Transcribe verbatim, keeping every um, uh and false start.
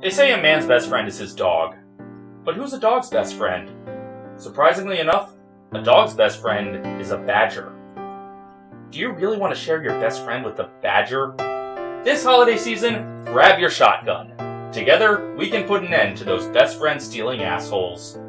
They say a man's best friend is his dog. But who's a dog's best friend? Surprisingly enough, a dog's best friend is a badger. Do you really want to share your best friend with a badger? This holiday season, grab your shotgun. Together, we can put an end to those best friend stealing assholes.